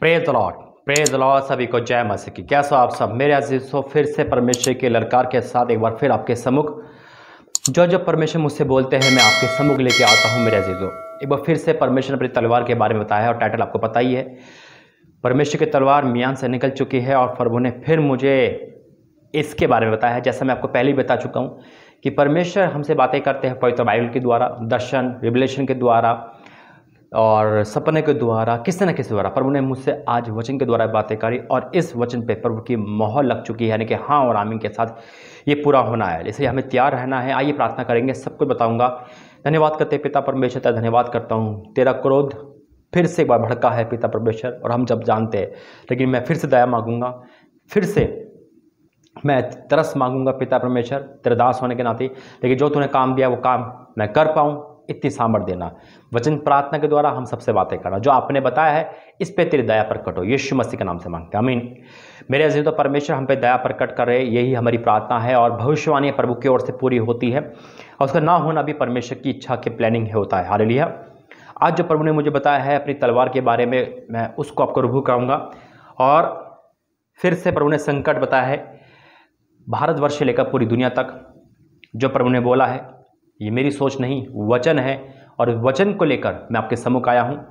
Praise the lord, praise the lord. सभी को जय मसीह की। कैसा आप सब मेरे अजीजों, फिर से परमेश्वर के ललकार के साथ एक बार फिर आपके सम्मुख जो परमेश्वर मुझसे बोलते हैं मैं आपके सम्मुख लेके आता हूं। मेरे अजीजों, एक बार फिर से परमेश्वर ने अपनी तलवार के बारे में बताया है और टाइटल आपको पता ही है, परमेश्वर की तलवार म्यान से निकल चुकी है। और प्रभु ने फिर मुझे इसके बारे में बताया है, जैसा मैं आपको पहले ही बता चुका हूँ कि परमेश्वर हमसे बातें करते हैं पवित्र बाइबल के द्वारा, दर्शन रिवलेशन के द्वारा और सपने के द्वारा, किसी न किसी द्वारा। प्रभु ने मुझसे आज वचन के द्वारा बातें करी और इस वचन पे प्रभु की मोहर लग चुकी है, यानी कि हाँ और आमीन के साथ ये पूरा होना है। इसलिए हमें तैयार रहना है। आइए प्रार्थना करेंगे, सब कुछ बताऊंगा। धन्यवाद करते पिता परमेश्वर, तेरा धन्यवाद करता हूँ। तेरा क्रोध फिर से एक बार भड़का है पिता परमेश्वर, और हम जब जानते हैं, लेकिन मैं फिर से दया मांगूंगा, फिर से मैं तरस मांगूंगा पिता परमेश्वर, तेरे दास होने के नाते। लेकिन जो तूने काम दिया वो काम मैं कर पाऊँ, इतनी सामर्थ देना। वचन प्रार्थना के द्वारा हम सबसे बातें करना, जो आपने बताया है इस पे तेरी दया प्रकट हो, यीशु मसीह के नाम से मांगते हैं, आमीन। मेरे अजीज, तो परमेश्वर हम पे दया प्रकट कर रहे, यही हमारी प्रार्थना है। और भविष्यवाणी प्रभु की ओर से पूरी होती है और उसका ना होना भी परमेश्वर की इच्छा के प्लानिंग है होता है। हालेलुया। आज जो प्रभु ने मुझे बताया है अपनी तलवार के बारे में, मैं उसको आपको रूबरू कराऊंगा। और फिर से प्रभु ने संकट बताया है भारतवर्ष से लेकर पूरी दुनिया तक। जो प्रभु ने बोला है ये मेरी सोच नहीं, वचन है, और वचन को लेकर मैं आपके सम्मुख आया हूं।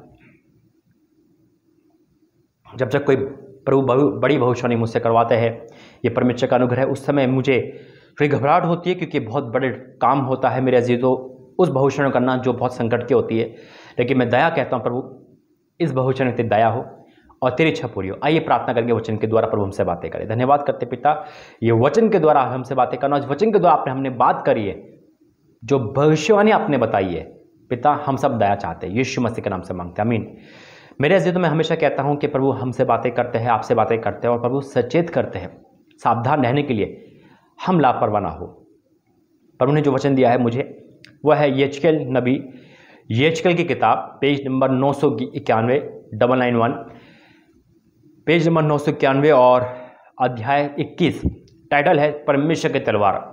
जब जब कोई प्रभु बड़ी भविष्यवाणी मुझसे करवाते हैं, ये परमेश्वर का अनुग्रह है, उस समय मुझे थोड़ी घबराहट होती है, क्योंकि बहुत बड़े काम होता है मेरे अजीजों उस भविष्यवाणी करना जो बहुत संकट की होती है। लेकिन मैं दया कहता हूं, प्रभु इस भविष्यवाणी तेरी दया हो और तेरी इच्छा पूरी हो। आइए प्रार्थना करके वचन के द्वारा प्रभु हमसे बातें करें। धन्यवाद करते पिता, ये वचन के द्वारा हमसे बातें करना, इस वचन के द्वारा आपने हमने बात करी है, जो भविष्यवाणी आपने बताई है पिता, हम सब दया चाहते हैं, यीशु मसीह के नाम से मांगते हैं, आमीन। मेरे अजीजों, मैं हमेशा कहता हूं कि प्रभु हमसे बातें करते हैं, आपसे बातें करते हैं, और प्रभु सचेत करते हैं सावधान रहने के लिए, हम लापरवाह ना हो। प्रभु ने जो वचन दिया है मुझे, वह है यहेजकेल नबी, यहेजकेल की किताब, पेज नंबर 991, 991, पेज नंबर 991 और अध्याय 21। टाइटल है परमेश्वर की तलवार।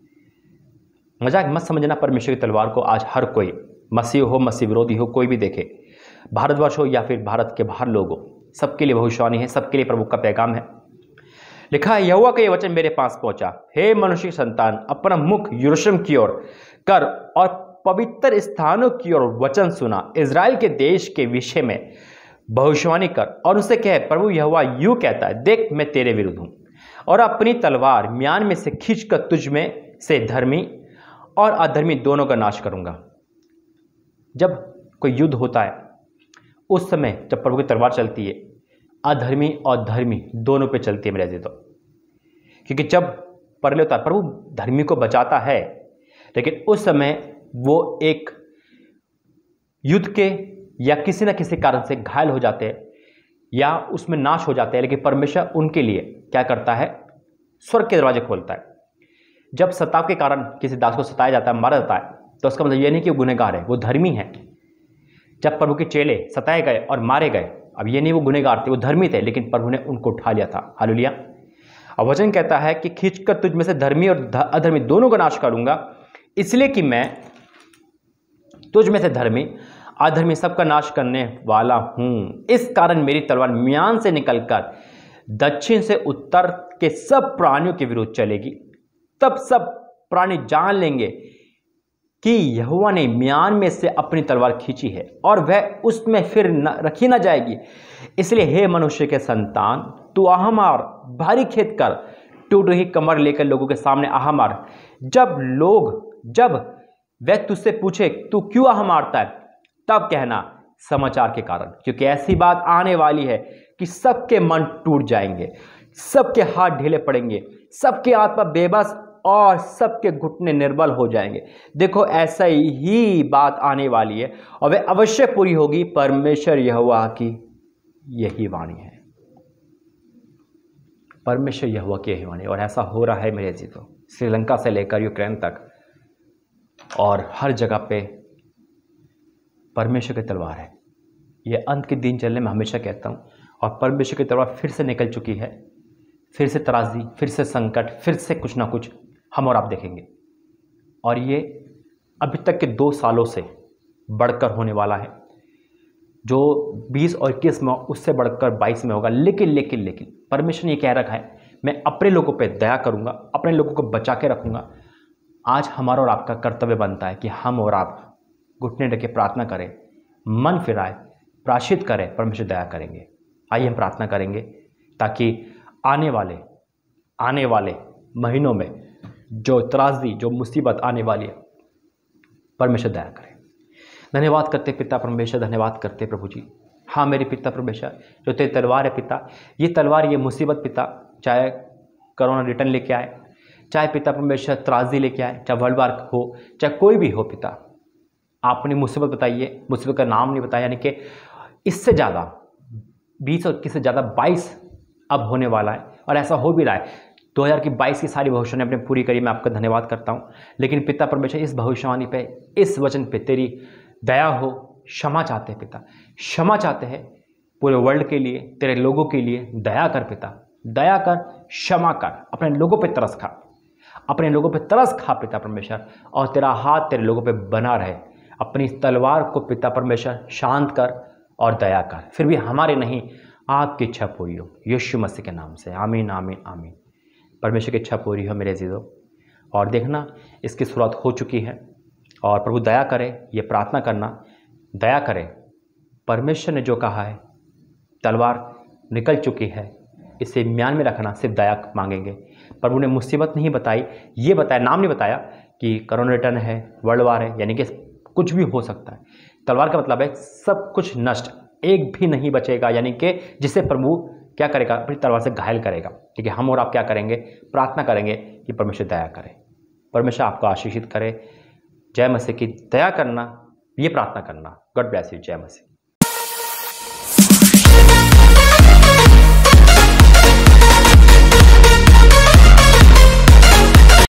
मजाक मत समझना, परमेश्वर की तलवार को आज हर कोई, मसीह हो, मसीह विरोधी हो, कोई भी देखे, भारतवर्ष हो या फिर भारत के बाहर लोग हो, सबके लिए भविष्यवाणी है, सबके लिए प्रभु का पैगाम है। लिखा है, यहोवा का ये वचन मेरे पास पहुंचा, हे मनुष्य की संतान, अपना मुख यरूशलेम की ओर कर और पवित्र स्थानों की ओर वचन सुना, इजराइल के देश के विषय में भविष्यवाणी कर और उनसे कह, प्रभु यहोवा यूं कहता है, देख मैं तेरे विरुद्ध हूं और अपनी तलवार म्यान में से खींचकर तुझ में से धर्मी और अधर्मी दोनों का नाश करूंगा। जब कोई युद्ध होता है उस समय जब प्रभु की तलवार चलती है, अधर्मी और धर्मी दोनों पे चलती है मेरे अजीजों। क्योंकि जब परले होता है, प्रभु धर्मी को बचाता है, लेकिन उस समय वो एक युद्ध के या किसी न किसी कारण से घायल हो जाते हैं या उसमें नाश हो जाते हैं। लेकिन परमेश्वर उनके लिए क्या करता है, स्वर्ग के दरवाजे खोलता है। जब सताव के कारण किसी दास को सताया जाता है, मारा जाता है, तो उसका मतलब यह नहीं कि वो गुनहगार है, वो धर्मी है। जब प्रभु के चेले सताए गए और मारे गए, अब ये नहीं वो गुनहगार थे, वो धर्मी थे, लेकिन प्रभु ने उनको उठा लिया था। हालेलुया। और वचन कहता है कि खींचकर तुझ में से धर्मी और अधर्मी दोनों का नाश करूंगा, इसलिए कि मैं तुझ में से धर्मी अधर्मी सबका नाश करने वाला हूं। इस कारण मेरी तलवार म्यान से निकलकर दक्षिण से उत्तर के सब प्राणियों के विरुद्ध चलेगी। तब सब प्राणी जान लेंगे कि यहोवा ने म्यान में से अपनी तलवार खींची है और वह उसमें फिर रखी ना जाएगी। इसलिए हे मनुष्य के संतान, तू आह मार, भारी खेद कर, टूट रही कमर लेकर लोगों के सामने आह मार। जब वह तुझसे पूछे तू क्यों आह मारता है, तब कहना समाचार के कारण, क्योंकि ऐसी बात आने वाली है कि सबके मन टूट जाएंगे, सबके हाथ ढीले पड़ेंगे, सबके आत्मा बेबस और सबके घुटने निर्बल हो जाएंगे। देखो ऐसा ही बात आने वाली है और वह अवश्य पूरी होगी। परमेश्वर यहोवा की यही वाणी है, परमेश्वर यहोवा की यही वाणी। और ऐसा हो रहा है मेरे अजीजों, श्रीलंका से लेकर यूक्रेन तक और हर जगह पे परमेश्वर की तलवार है। यह अंत के दिन चलने में हमेशा कहता हूँ, और परमेश्वर की तलवार फिर से निकल चुकी है, फिर से तराजी, फिर से संकट, फिर से कुछ ना कुछ हम और आप देखेंगे। और ये अभी तक के 2 सालों से बढ़कर होने वाला है। जो 20 और 21 में उससे बढ़कर 22 में होगा। लेकिन परमेश्वर ने ये कह रखा है, मैं अपने लोगों पे दया करूंगा, अपने लोगों को बचा के रखूंगा। आज हमारा और आपका कर्तव्य बनता है कि हम और आप घुटने रख के प्रार्थना करें, मन फिराए, प्रायश्चित करें, परमेश्वर दया करेंगे। आइए हम प्रार्थना करेंगे ताकि आने वाले महीनों में जो त्रासदी, जो मुसीबत आने वाली है, परमेश्वर दया करें। धन्यवाद करते पिता परमेश्वर, धन्यवाद करते प्रभु जी। हाँ मेरे पिता परमेश्वर, जो तेरी तलवार है पिता, ये तलवार, ये मुसीबत पिता, चाहे कोरोना रिटर्न लेके आए, चाहे पिता परमेश्वर त्रासदी लेके आए, चाहे वर्ल्ड वार हो, चाहे कोई भी हो पिता, आपने मुसीबत बताई है, मुसीबत का नाम नहीं बताया, यानी कि इससे ज़्यादा 20 और 21 से ज़्यादा 22 अब होने वाला है, और ऐसा हो भी रहा है। 2022 की सारी भविष्यवाणी अपने पूरी करी, मैं आपका धन्यवाद करता हूँ। लेकिन पिता परमेश्वर, इस भविष्यवाणी पे, इस वचन पे तेरी दया हो, क्षमा चाहते हैं पिता, क्षमा चाहते हैं पूरे वर्ल्ड के लिए, तेरे लोगों के लिए। दया कर पिता, दया कर, क्षमा कर, अपने लोगों पे तरस खा, अपने लोगों पे तरस खा पिता परमेश्वर, और तेरा हाथ तेरे लोगों पे बना रहे। अपनी इस तलवार को पिता परमेश्वर शांत कर और दया कर, फिर भी हमारे नहीं, आपकी इच्छा पूरी हो, यीशु मसीह के नाम से, आमीन आमीन आमीन। परमेश्वर की इच्छा पूरी हो मेरे अज़ीज़ों। और देखना, इसकी शुरुआत हो चुकी है, और प्रभु दया करे, ये प्रार्थना करना, दया करे। परमेश्वर ने जो कहा है, तलवार निकल चुकी है, इसे म्यान में रखना, सिर्फ दया मांगेंगे। प्रभु ने मुसीबत नहीं बताई, ये बताया, नाम नहीं बताया कि कोरोना रिटर्न है, वर्ल्ड वार है, यानी कि कुछ भी हो सकता है। तलवार का मतलब है सब कुछ नष्ट, एक भी नहीं बचेगा, यानी कि जिसे प्रभु क्या करेगा, अपनी तलवार से घायल करेगा। ठीक है, हम और आप क्या करेंगे, प्रार्थना करेंगे कि परमेश्वर दया करे, परमेश्वर आपको आशीषित करे। जय मसीह की। दया करना, ये प्रार्थना करना। God bless you. जय मसीह।